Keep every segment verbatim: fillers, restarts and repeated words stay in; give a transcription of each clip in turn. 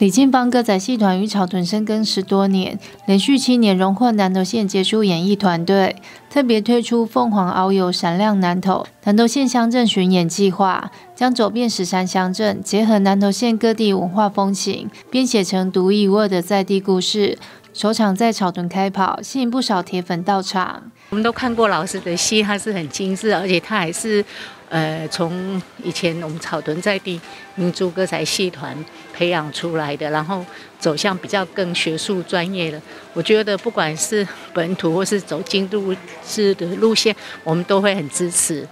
李进芳歌仔戏团与草屯深耕十多年，连续七年荣获南投县杰出演艺团队，特别推出凤凰遨游闪亮南投南投县乡镇巡演计划，将走遍十三乡镇，结合南投县各地文化风情，编写成独一无二的在地故事。首场在草屯开跑，吸引不少铁粉到场。 我们都看过老师的戏，他是很精致，而且他还是呃从以前我们草屯在地民族歌仔戏团培养出来的，然后走向比较更学术专业的。我觉得不管是本土或是走京都式的路线，我们都会很支持。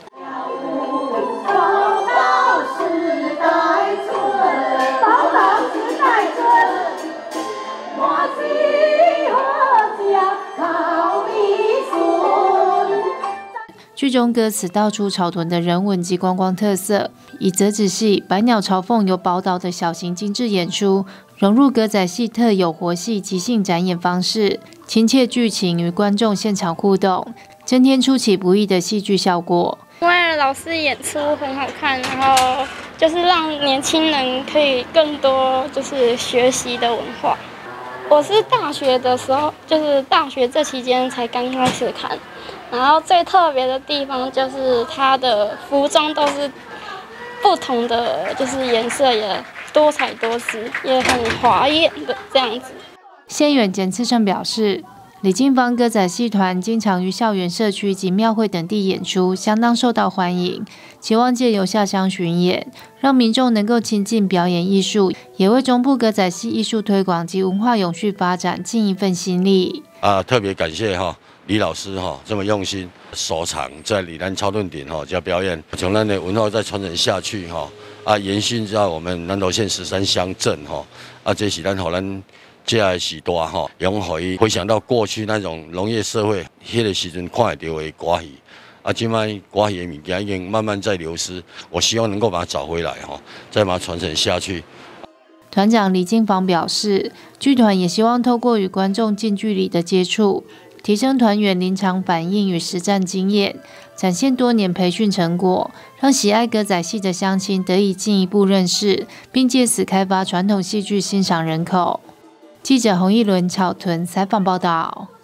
剧中歌词道出草屯的人文及观光特色，以折子戏《百鸟朝凤》由宝岛的小型精致演出，融入歌仔戏特有活戏即兴展演方式，亲切剧情与观众现场互动，增添出其不意的戏剧效果。 因为老师演出很好看，然后就是让年轻人可以更多就是学习的文化。我是大学的时候，就是大学这期间才刚开始看。然后最特别的地方就是它的服装都是不同的，就是颜色也多彩多姿，也很华艳的这样子。 县远简次胜表示，李进芳歌仔戏团经常于校园社区及庙会等地演出，相当受到欢迎。期望借由下乡巡演，让民众能够亲近表演艺术，也为中部歌仔戏艺术推广及文化永续发展尽一份心力。 啊，特别感谢哈。李老师哈这么用心，首场在里南超顿顶哈加表演，从咱的文化再传承下去哈啊，延续在我们南投县十三乡镇哈啊，这是咱互咱这的时代哈，用可以回想到过去那种农业社会，迄个时阵看得到的歌戏啊，今摆歌戏的物件已经慢慢在流失，我希望能够把它找回来哈，再把它传承下去。 团长李进芳表示，剧团也希望透过与观众近距离的接触，提升团员临场反应与实战经验，展现多年培训成果，让喜爱歌仔戏的乡亲得以进一步认识，并借此开发传统戏剧欣赏人口。记者洪一伦草屯采访报道。